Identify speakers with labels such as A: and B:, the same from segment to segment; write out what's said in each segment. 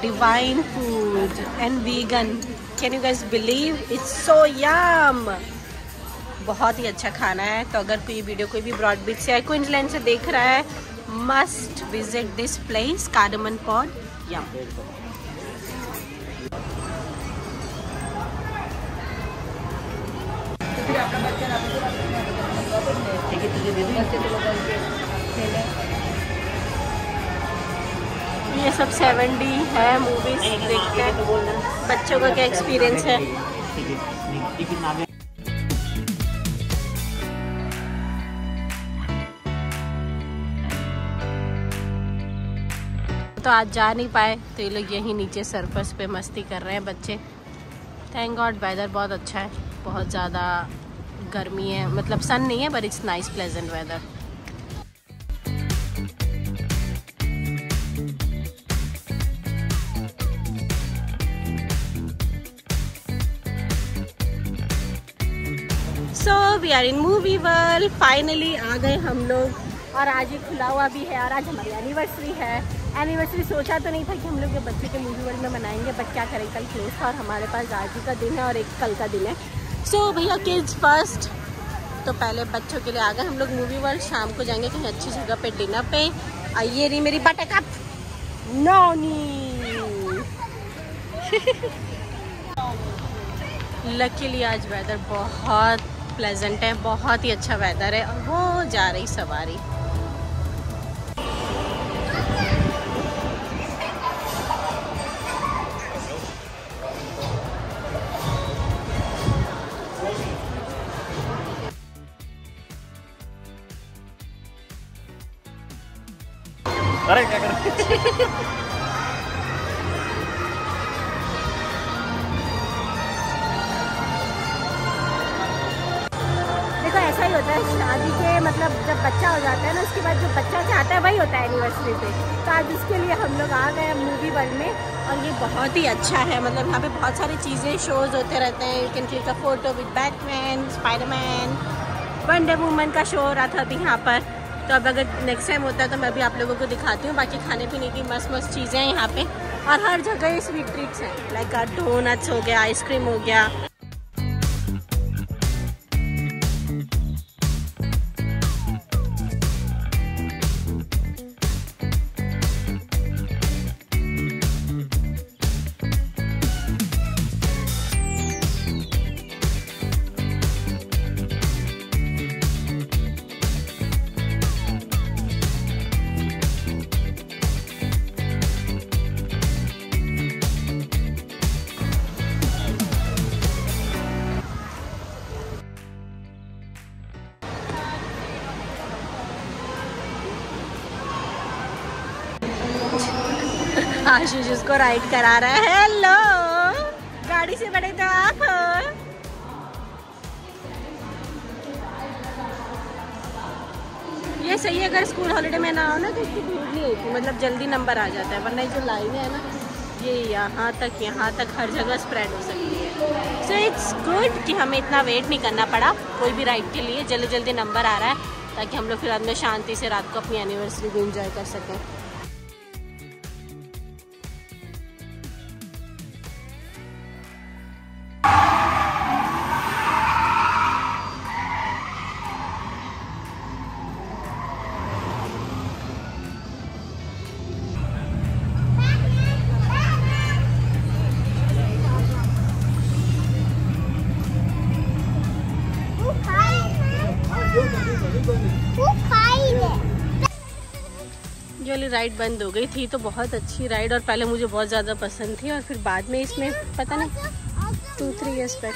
A: divine food and vegan. Can you guys believe? It's so yum. बहुत ही अच्छा खाना है। तो अगर कोई वीडियो कोई भी ब्रॉड बीच से या क्वींसलैंड से देख रहा है, must visit this place cardamom pod. Yum. ये सब 7D है मूवीज देखते हैं। बच्चों का क्या एक्सपीरियंस है? तो आज जा नहीं पाए तो ये लोग यहीं नीचे सरफेस पे मस्ती कर रहे हैं बच्चे। थैंक गॉड वेदर बहुत अच्छा है, बहुत ज़्यादा गर्मी है, मतलब सन नहीं है, but it's nice pleasant weather. So we are in movie world. Finally आ गए हम लोग और आज ही खुला हुआ भी है और आज हमारी एनिवर्सरी है। एनिवर्सरी सोचा तो नहीं था कि हम लोग ये बच्चे के मूवी वर्ल्ड में मनाएंगे, बट क्या करें, कल क्लोज था और हमारे पास आज ही का दिन है और एक कल का दिन है। सो भैया किड्स फर्स्ट, तो पहले बच्चों के लिए आ गए हम लोग मूवी वर्ल्ड। शाम को जाएंगे कहीं अच्छी जगह पे डिनर पे। ये रही मेरी बटरकप नौनी। लकीली आज वेदर बहुत प्लेजेंट है, बहुत ही अच्छा वेदर है और वो जा रही सवारी।
B: अरे क्या कर
A: देखो ऐसा ही होता है शादी के, मतलब जब बच्चा हो जाता है ना, उसके बाद जो बच्चा चाहता है वही होता है एनिवर्सरी पे। तो आज उसके लिए हम लोग आ गए मूवी वर्ल्ड में और ये बहुत ही अच्छा है। मतलब यहाँ पे बहुत सारी चीज़ें शोज होते रहते हैं। You can click a photo with Batman, Spiderman, Wonder Woman का शो हो रहा था अभी यहाँ पर। तो अब अगर नेक्स्ट टाइम होता है तो मैं भी आप लोगों को दिखाती हूँ। बाकी खाने पीने की मस्त मस्त चीज़ें हैं यहाँ पे और हर जगह ये स्वीट ट्रीट्स हैं, लाइक डोनट्स हो गया, आइसक्रीम हो गया। आशीष उसको राइड करा रहा है। हेलो, गाड़ी से बड़े तो आप हो। ये सही है, अगर स्कूल हॉलीडे में ना हो ना तो इसकी भीड़ नहीं होती, मतलब जल्दी नंबर आ जाता है। वरना जो लाइन है ना, ये यहाँ तक हर जगह स्प्रेड हो सकती है। सो इट्स गुड कि हमें इतना वेट नहीं करना पड़ा कोई भी राइड के लिए। जल्दी जल्दी नंबर आ रहा है ताकि हम लोग फिर रात में शांति से रात को अपनी एनिवर्सरी भी इंजॉय कर सकें। जो वाली राइड बंद हो गई थी, तो बहुत अच्छी राइड और पहले मुझे बहुत ज़्यादा पसंद थी और फिर बाद में इसमें पता नहीं 2-3 years back।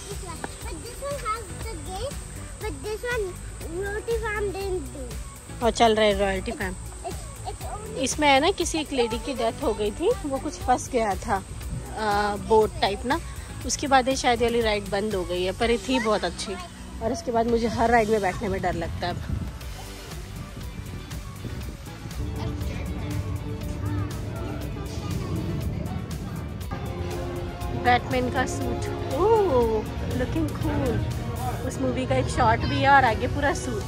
A: और चल रहा है रॉयल्टी फार्म। इसमें है ना, किसी एक लेडी की डेथ हो गई थी, वो कुछ फंस गया था बोट टाइप ना, उसके बाद ये शायद वाली राइड बंद हो गई है, पर ये थी बहुत अच्छी। और इसके बाद मुझे हर राइड में बैठने में डर लगता है अब। बैटमैन का सूट, ओह लुकिंग कूल। उस मूवी का एक शॉट भी है और आगे पूरा suit.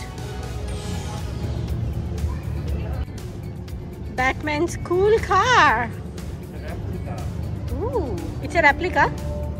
A: Batman's cool car. It's a replica.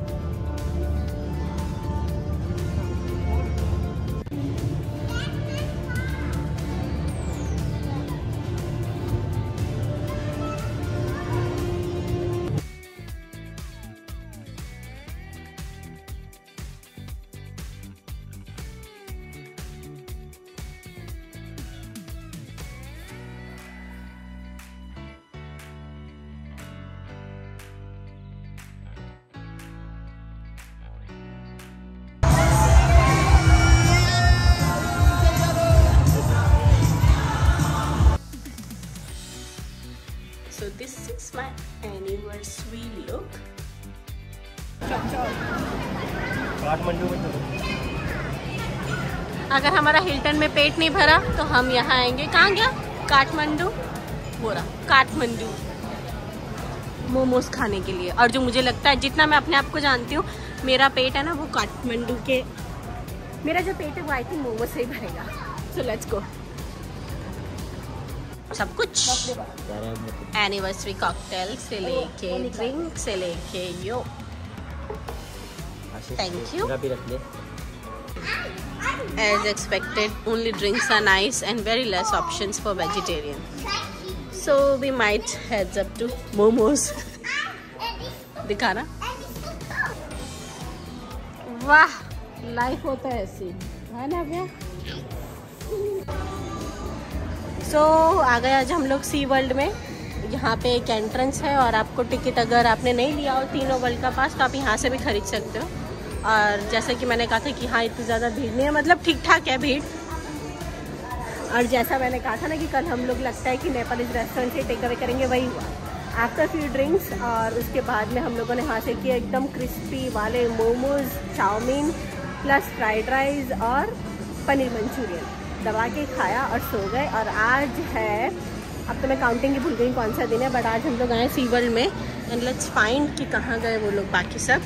A: So this is my anniversary look.
B: Kathmandu में चलो।
A: अगर हमारा हिल्टन में पेट नहीं भरा तो हम यहाँ आएंगे। कहाँ गया? काठमांडू। बोरा काठमांडू मोमोज खाने के लिए। और जो मुझे लगता है, जितना मैं अपने आप को जानती हूँ, मेरा पेट है ना वो काठमांडू के, मेरा जो पेट है वो आई थिंक मोमोज से ही भरेगा। So let's go. सब कुछ एनिवर्सरी कॉकटेल से लेके ड्रिंक से लेके yo. Thank you. As expected, only drinks are nice and very less options for vegetarian. So we might heads up to momos. दिखाना। वाह, लाइफ होता है ऐसी, है ना भैया? सो आ गए आज हम लोग सी वर्ल्ड में। यहाँ पे एक एंट्रेंस है और आपको टिकट, अगर आपने नहीं लिया हो तीनों वर्ल्ड का पास, तो आप यहाँ से भी खरीद सकते हो। और जैसे कि मैंने कहा था कि हाँ इतनी ज़्यादा भीड़ नहीं है, मतलब ठीक ठाक है भीड़। और जैसा मैंने कहा था ना कि कल हम लोग लगता है कि नेपालीज रेस्टोरेंट से टेक अवे करेंगे, वही हुआ। आफ्टर फ्यू ड्रिंक्स और उसके बाद में हम लोगों ने हासिल किया एकदम क्रिस्पी वाले momos, chow mein plus fried rice और पनीर मंचूरियन दबा के खाया और सो गए। और आज है, अब तो मैं काउंटिंग ही भूल गई कौन सा दिन है, बट आज हम लोग आए सी वर्ल्ड में। एंड लेट्स फाइंड कि कहाँ गए वो लोग बाकी सब।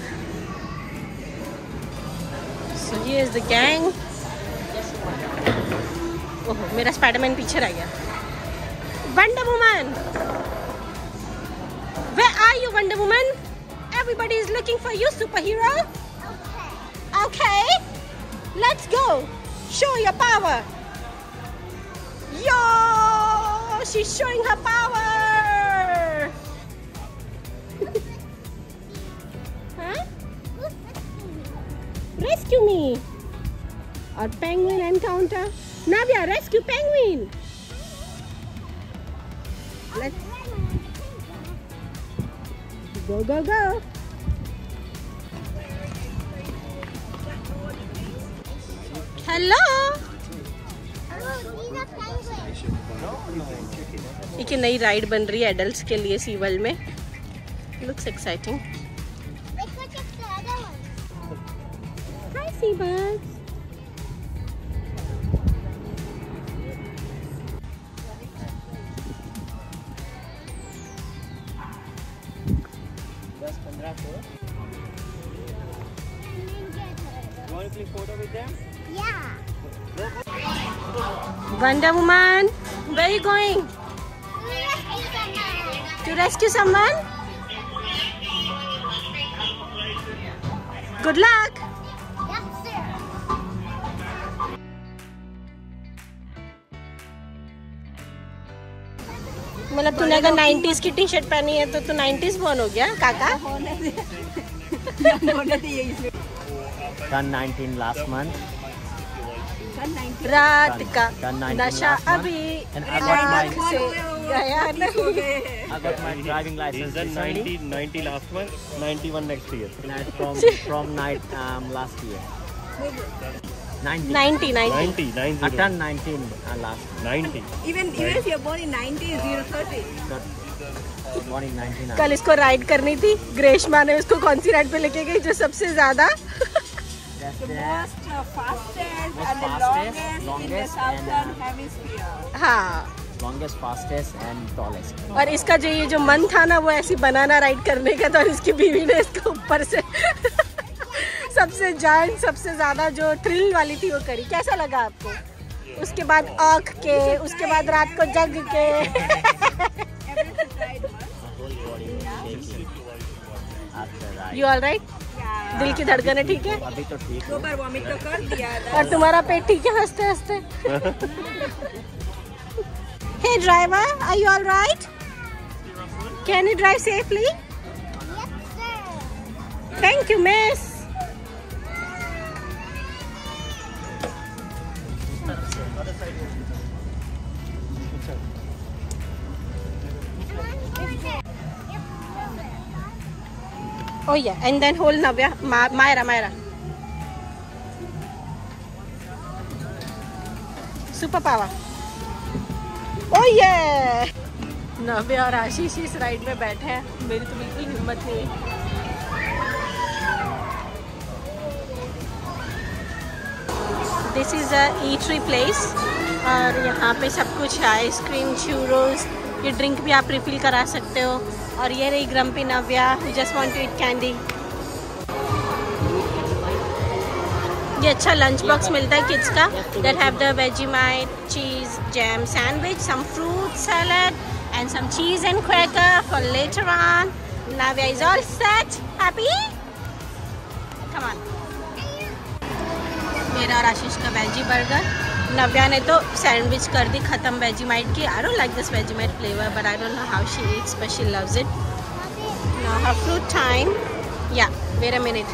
A: So here is the gang. ओहो, मेरा स्पाइडरमैन पीछे रह गया। Wonder Woman, where are you, Wonder Woman? Everybody is looking for you, superhero. Okay, let's go. Show your power. Yo, she's showing her power. Huh? Rescue me. Or penguin encounter. Navya, rescue penguin. Let's go, go, go. Hello. एक नई ride बन रही है adults के लिए Sea World में। Looks exciting. Hi sea birds.
B: You want to click photo with them?
C: Yeah.
A: Wonder Woman, where are you going? To rescue someone? Good luck.
C: Yes, sir.
A: मतलब तूने अगर 90s की टी शर्ट पहनी है तो तू 90s born हो गया काका।
B: Turned 19 last month.
A: रात का
B: Turned 19
A: नशा
B: last month.
A: अभी
B: And I got
A: आँख
B: my
A: से गया नहीं।
B: I got my driving license
D: Is that
B: recently.
D: 90 last month, 91 next year.
B: And from night last year. 90.
A: 90
D: 90,
B: I
D: 90.
B: turned 19 last month.
D: 90.
E: Even if you're born in 90s, you're 30.
B: Got born in 99.
A: कल इसको ride करनी थी, ग्रेशमा ने उसको कौन सी ride पे लेके गई जो सबसे ज्यादा
B: That's
E: The
B: the
E: most fastest
B: most
E: and the
B: fastest,
E: longest in the
B: longest
E: southern
B: and,
E: hemisphere.
A: हाँ।
B: longest, fastest and tallest.
A: और इसका जो ये जो मन था ना वो ऐसी बनाना राइड करने का, तो इसकी बीवी ने इसको ऊपर से सबसे जायंट, सबसे ज्यादा जो थ्रिल वाली थी वो करी। कैसा लगा आपको? उसके बाद आँख के, उसके बाद रात को जग के।
E: Everything right once.
B: My whole body was shaking. After ride.
A: You all right?
E: Yeah.
A: दिल की धड़कनें ठीक है?
B: अभी तो ठीक
E: दो
B: है.
E: बार वॉमिट तो कर दिया था।
A: और तुम्हारा पेट ठीक है हंसते हंसते? Hey driver, are you all right? Can you drive safely?
C: Yes, sir.
A: Thank you, miss. Oh yeah, and then hold Navya, Myra. Super power. Oh yeah. नव्या और आशीष इस राइड में बैठे हैं, मेरी तो बिल्कुल हिम्मत नहीं है। This is a eatery place और यहाँ पे सब कुछ है, आइसक्रीम, चूरोस, ये ड्रिंक भी आप रिफिल करा सकते हो। और ये रही grumpy Navya, who just want to eat candy। ये अच्छा लंच बॉक्स मिलता है किड्स का, that have the Vegemite, cheese, jam sandwich, some fruit salad and some cheese and cracker for later on. Navya is all set. Happy? Come on. मेरा और आशीष का veggie burger. नव्या ने तो सैंडविच कर दी खत्म वेजीमाइट की। I don't like this Vegemite flavor, but I don't know how she eats, but she loves it. Now her fruit time. Yeah, wait a minute.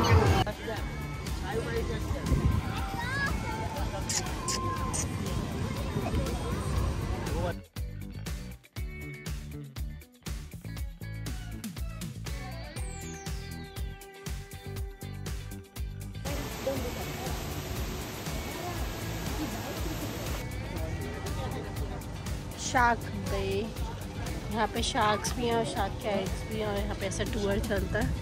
A: Shark Bay, यहाँ पे शार्क्स भी हैं और शार्क के एग्स भी हैं और यहाँ पे ऐसा टूर चलता है,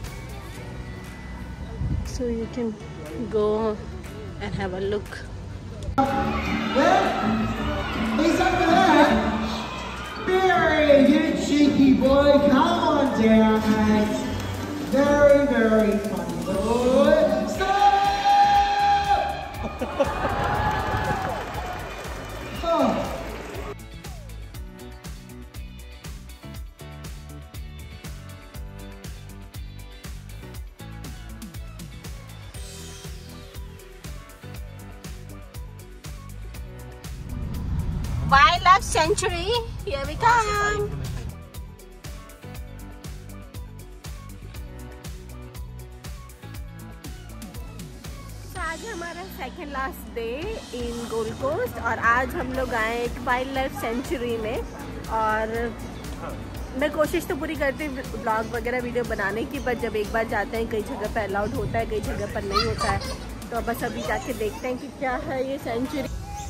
A: so you can go and have a look.
F: He's under there. Barry, you cheeky boy, come on down, mate. Very, very funny boy. Stop! Oh.
A: Wildlife Sanctuary, here we come. तो आज हमारा second last day in Gold Coast और आज हम लोग आए एक wild life sanctuary में। और मैं कोशिश तो पूरी करती हूँ ब्लॉग वगैरह वीडियो बनाने की, पर जब एक बार जाते हैं कई जगह पर अलाउड होता है, कई जगह पर नहीं होता है, तो बस अभी जाके देखते हैं कि क्या है ये century.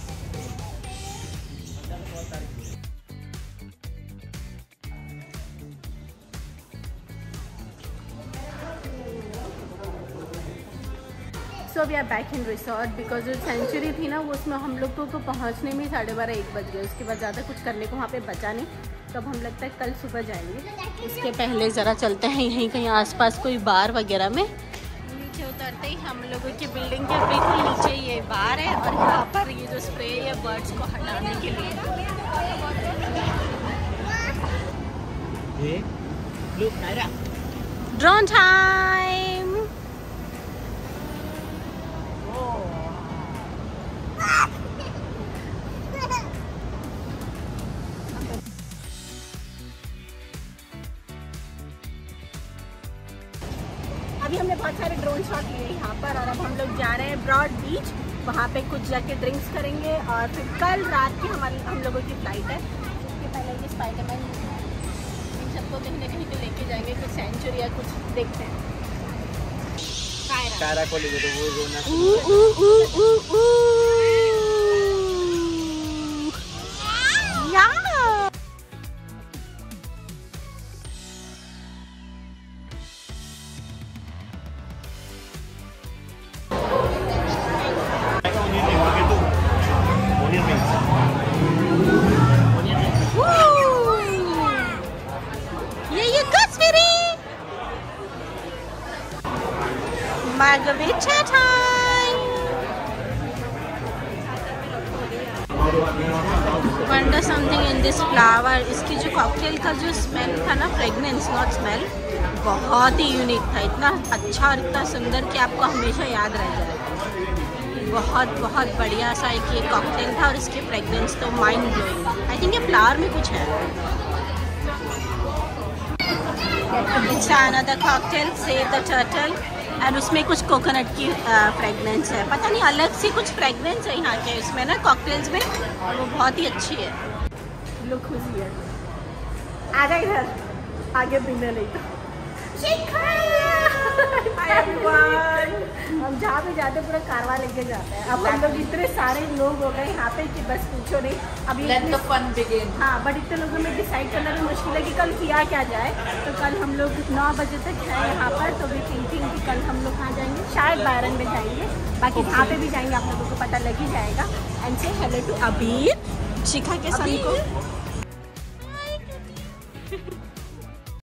A: So we are back in resort because जो सेंचुरी थी ना वो उसमें हम लोग को पहुँचने में 12:30-1 बज गए। उसके बाद ज़्यादा कुछ करने को वहाँ पे बचा नहीं, तो अब हम लगता है कल सुबह जाएंगे। इसके पहले ज़रा चलते हैं यहीं कहीं आसपास कोई बार वगैरह में। नीचे उतरते ही हम लोगों की बिल्डिंग के बिल्कुल नीचे ये बार है और यहाँ पर ये जो स्प्रे है बर्ड्स को हटाने के लिए।
B: Look, Naira.
A: Drone time. अभी हमने बहुत सारे ड्रोन शॉट लिए यहाँ पर और अब हम लोग जा रहे हैं ब्रॉड बीच, वहाँ पे कुछ जाके ड्रिंक्स करेंगे और फिर कल रात की हम लोगों की फ्लाइट है। उसके पहले ये स्पाइडरमैन इन सबको कहीं ना कहीं तो लेके जाएंगे, कुछ सेंचुरी या कुछ देखते हैं।
B: कायरा को लेके तो वो रोना
A: Margarita time. Wonder something in this flower. इसकी जो कॉकटेल का जो स्मेल था ना, फ्रेगनेंस नॉट स्मेल, बहुत ही यूनिक था, इतना अच्छा और इतना सुंदर कि आपको हमेशा याद रह जाएगा। बहुत बहुत बढ़िया सा एक ये कॉकटेल था और इसकी फ्रेगरेंस तो माइंड ब्लोइंग। आई थिंक ये फ्लावर में कुछ है। It's another cocktail save the turtle and उसमें कुछ कोकोनट की फ्रेगरेंस है, पता नहीं अलग सी कुछ फ्रेगरेंस है यहाँ के इसमें ना कॉकटेल्स में, और वो बहुत ही अच्छी है। लुक खुशी है, आ जा इधर आगे पीने नहीं तो हम जहाँ पे जाते पूरा कारवा लेके जाते हैं। अब हम लोग इतने सारे लोग हो गए यहाँ पे कि बस पूछो नहीं। अभी हाँ, बट इतने लोगों में डिसाइड करना भी मुश्किल है कि कल किया क्या जाए। तो कल हम लोग 9 बजे तक हैं यहाँ पर, तो भी थिंकिंग कि कल हम लोग कहाँ जाएंगे, शायद बायरन में जाएंगे, बाकी जहाँ पे भी जाएंगे आप लोगों को पता लग ही जाएगा। एंड से हेलो टू अबीर, शिखा के सन को